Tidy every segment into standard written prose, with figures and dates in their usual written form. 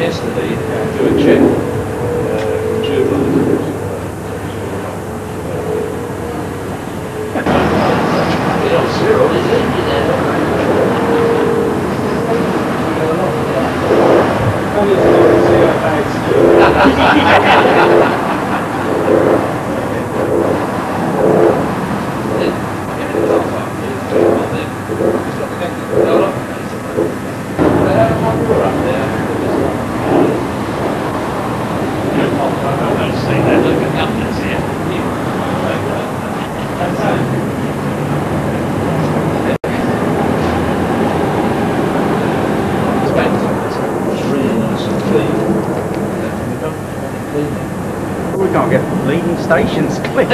yesterday to do a check. Zero, is it? We can't get leading stations clean.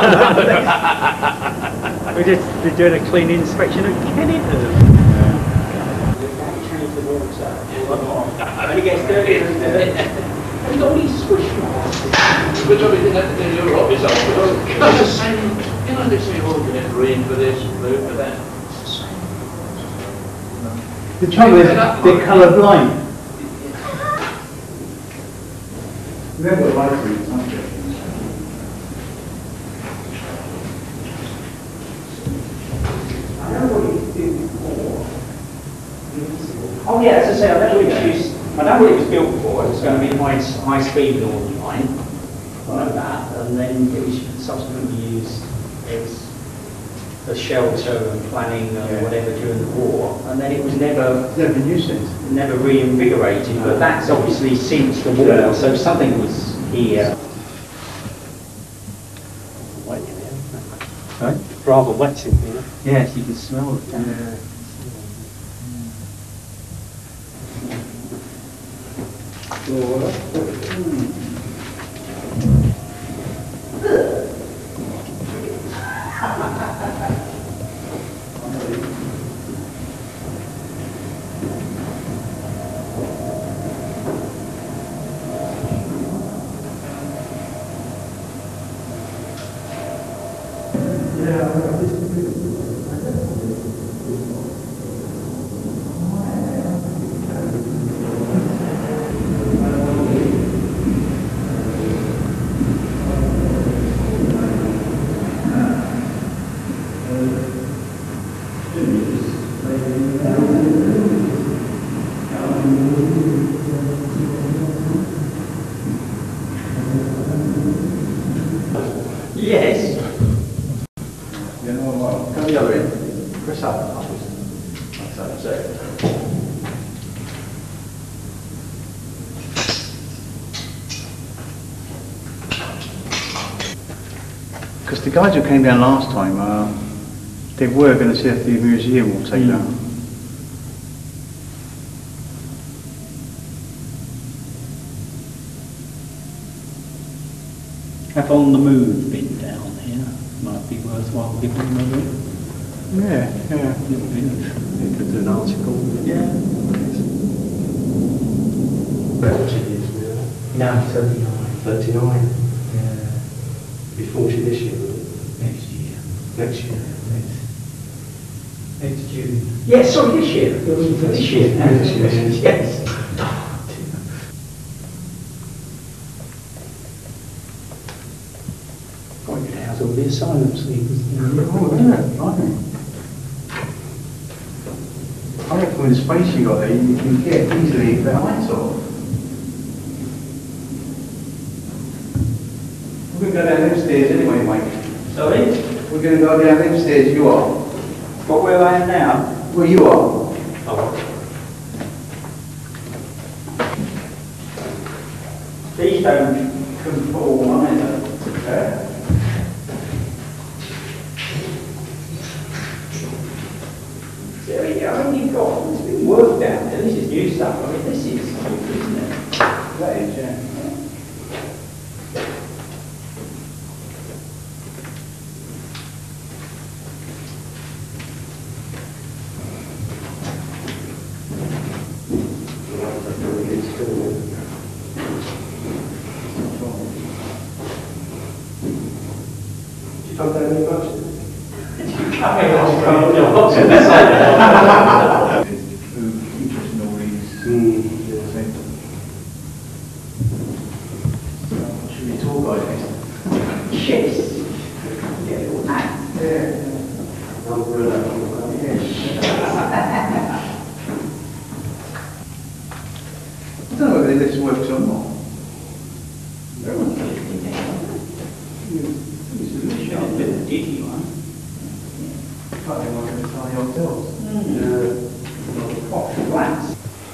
We're just doing a clean inspection of Kennington. Change the water. When it gets dirty, have you got all these squish marks? Which I didn't have to do your office afterwards. It's the same. You know, they say, oh, you get green for this, blue for that. It's the same. The trouble is, they're colour blind. They've got lights on it. I know what it did before. Oh yeah, as I say, I know what it was built for. It was going to be high speed Northern Line. I know that, and then it was subsequently used as a shelter and planning and whatever during the war, and then it was never been used since. Never reinvigorated. But that's obviously since the war, so something was here. Wet in here, isn't it? Right? Rather wet in here. Yes, you can smell it. Yeah. Yes. Yeah, no, well, come the other end. Press up. That's it. Because the guys who came down last time, they were going to see if the museum will take that. Have On the Move been down here? Might be worthwhile giving them a ring. Yeah. You could do an article. Yeah. What it is now? No, 39. 39. Yeah. Be 40 this year, will it? Next year. Next year. Next June. Yes, sorry, this year. This year. Yes. Got you out all the asylum seekers. Oh, yeah, right. I reckon with the space you got there, you can get easily the lights off. We're going to go down them stairs anyway, Mike. Sorry? We're going to go down them stairs, you are. What, where I am now? Well, you are. Oh. These don't conform either. I mean, you've got, it's been worked out there. This is new stuff. I mean, this is new, isn't it? That is, yeah. You don't have any buses? Your tour guide. Yes. Yeah, little hat. Yeah. I don't know whether this works or not. It's a really sharp bit of dicky one. Like they want to tiny hotels. Posh flats.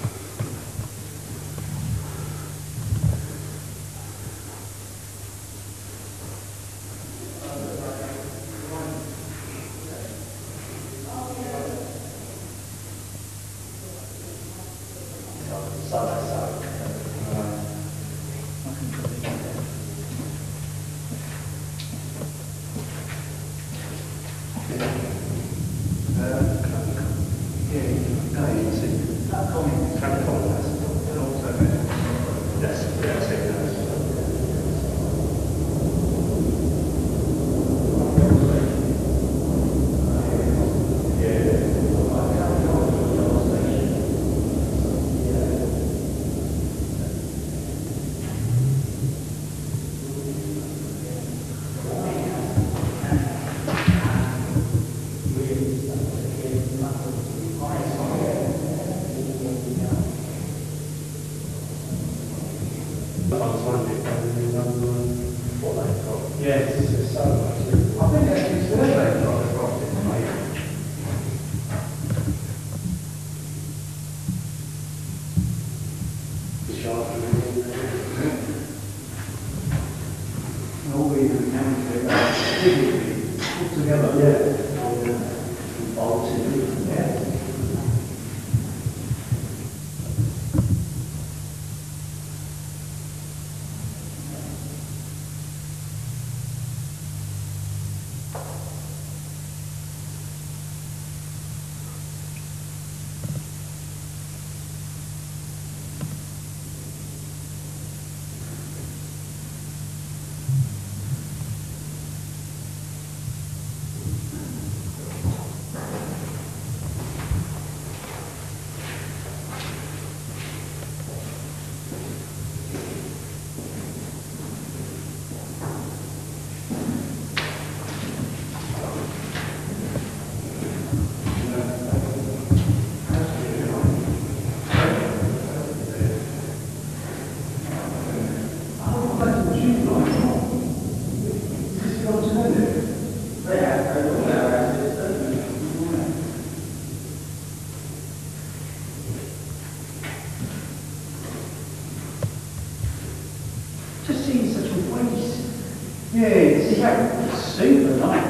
Just seeing such a waste. Yeah, it's Super nice.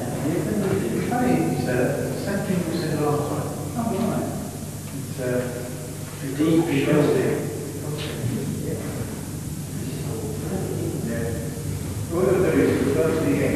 funny. It's same thing we said last time. Oh, right. It's Deep shelved. shelved. Yeah. What we're going to do is go to the end.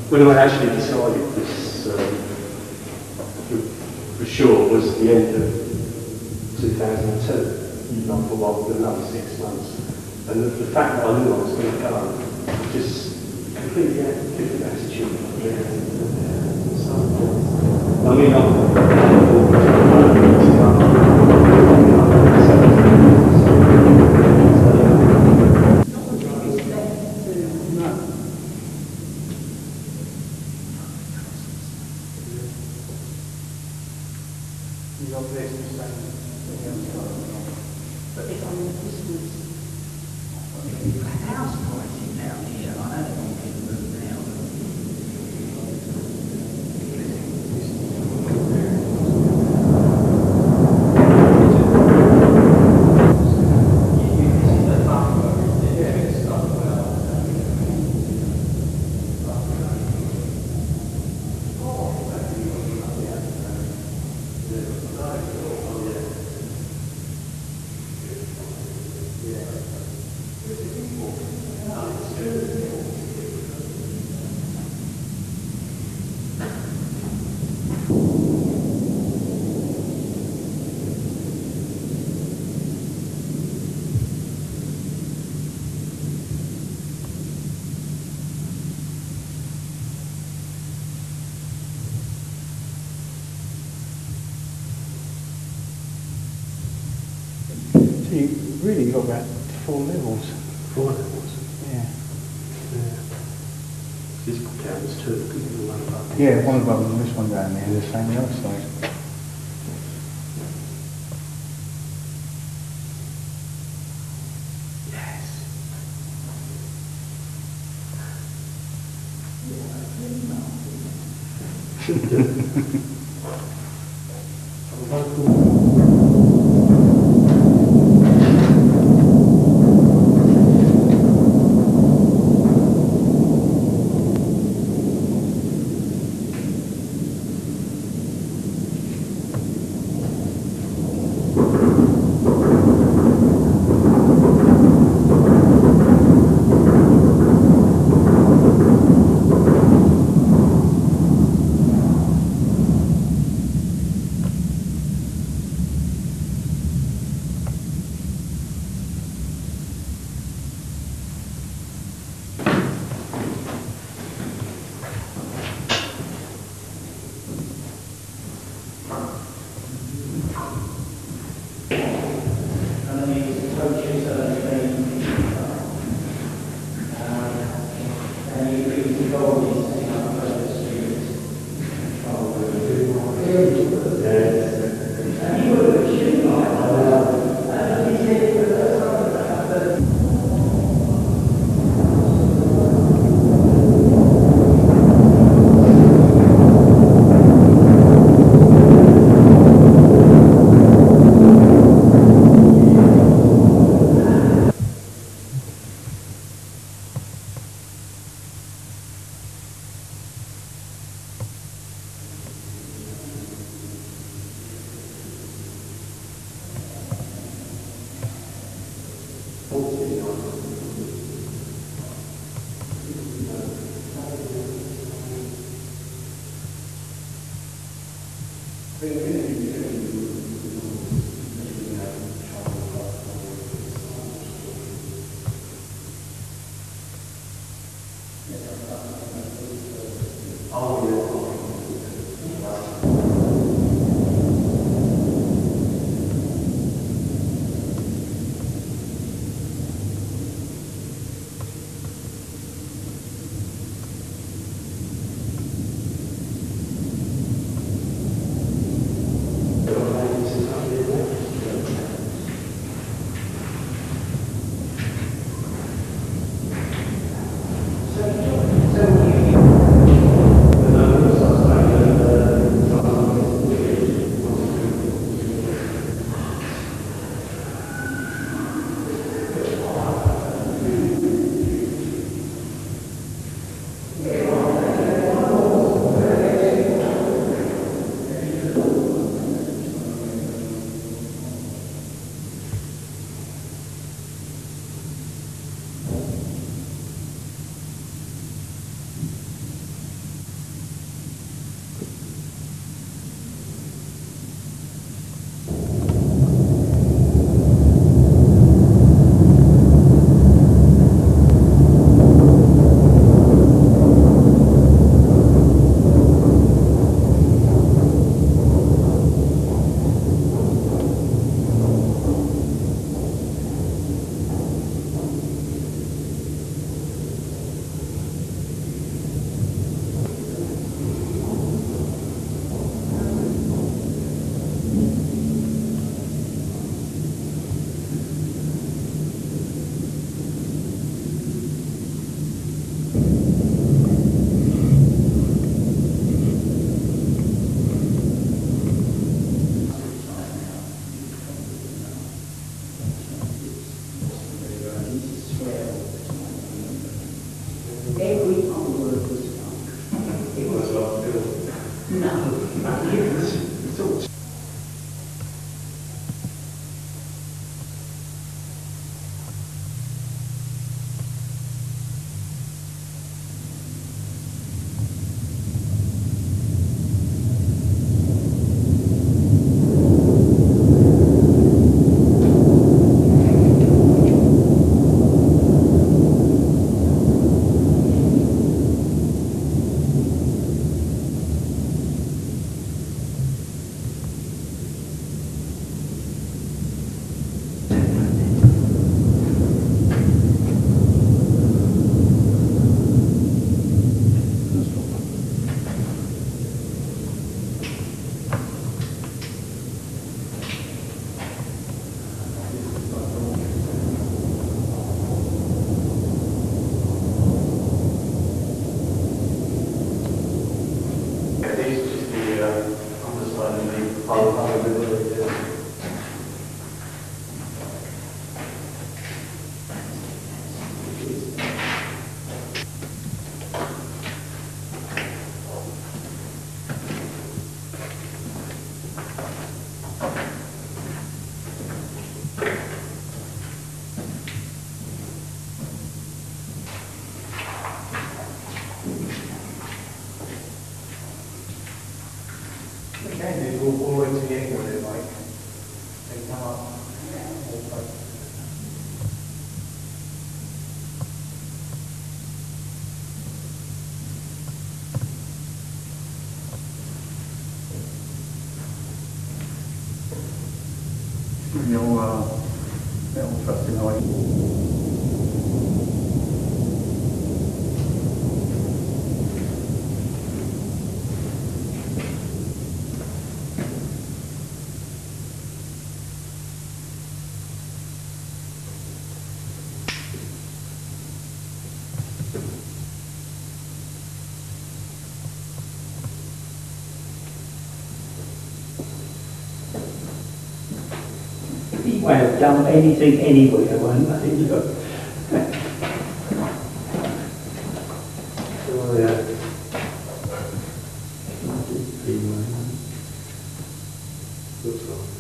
when I actually decided this for sure was the end of 2002. I thought, well, we've got another 6 months. And the fact that I knew I was going to go just completely had a different attitude. So, I mean, So you really got about 4 levels. 4 levels. Yeah. This counts too. Yeah, one of them, this one down there, the same the other side. It's all all the way to the end with it, like, they come up. Little trusting away. He may have done anything anywhere, won't they? Look. Oh, yeah. Looks like.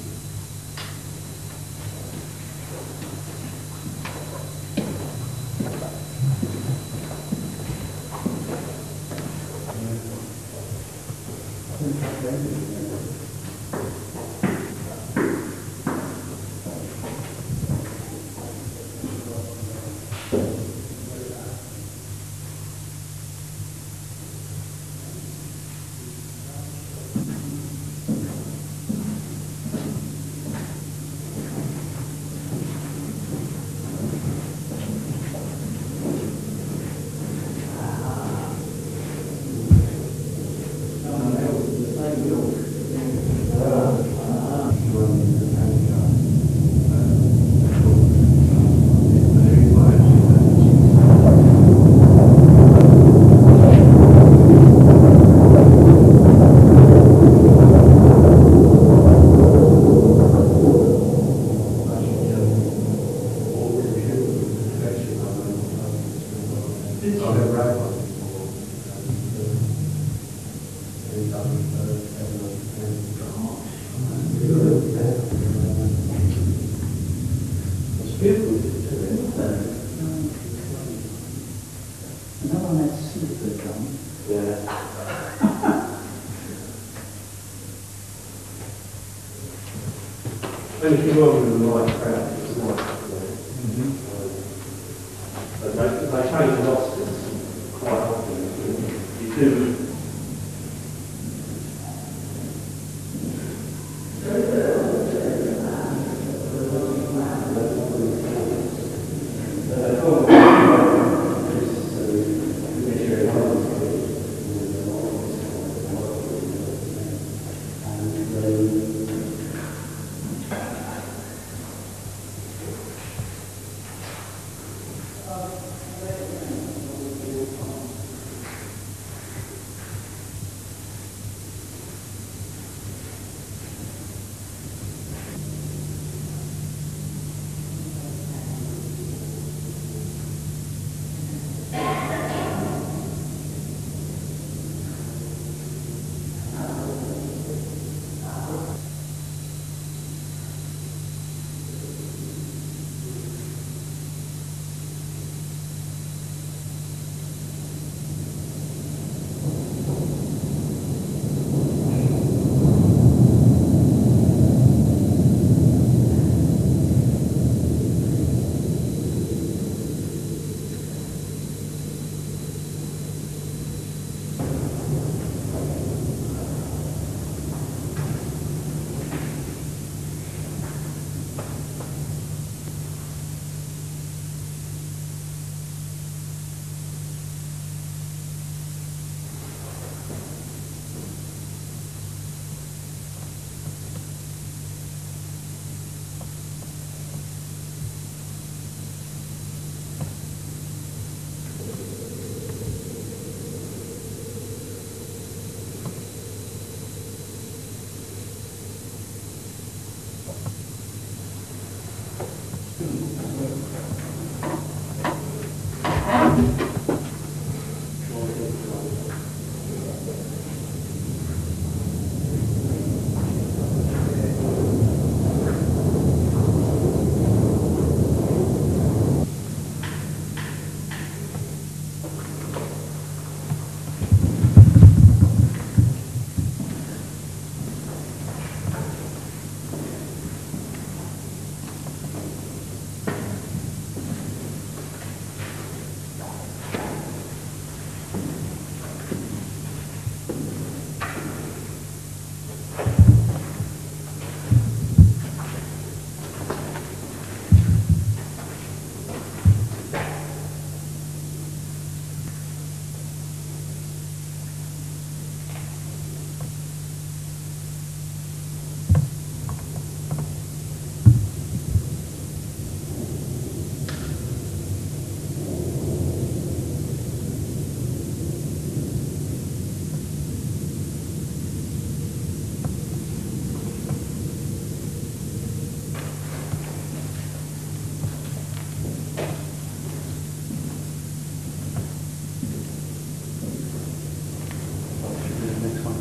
And if you work with the right crowd, it's nice. But they change the Oscars quite often. You do.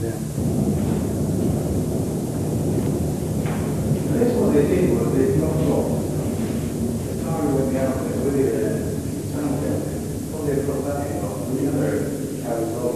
That's what they did was they knocked off. The car went out there with the tunnel down there. Well, they put that in off, and the other carries on.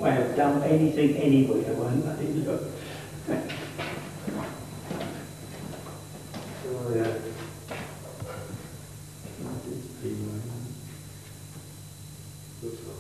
may have done anything anywhere, won't they? Look. Oh, yeah. Looks like.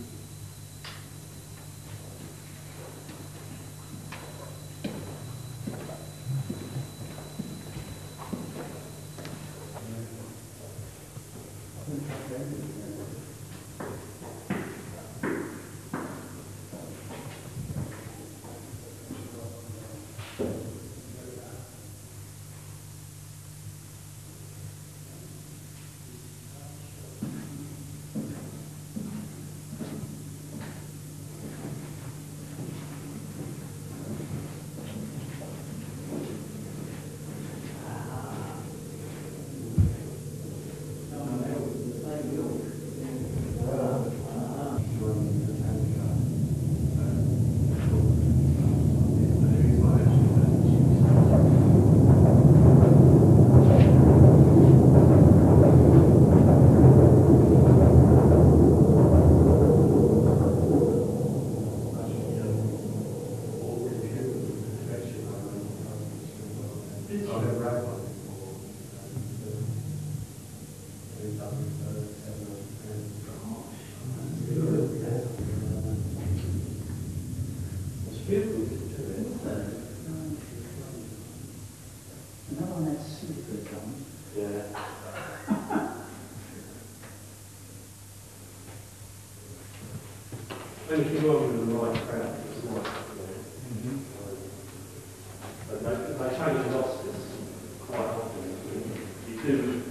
Another one that's super done. Yeah. And if you work with the right crowd, it's nice. But they change the rosters quite often. You do.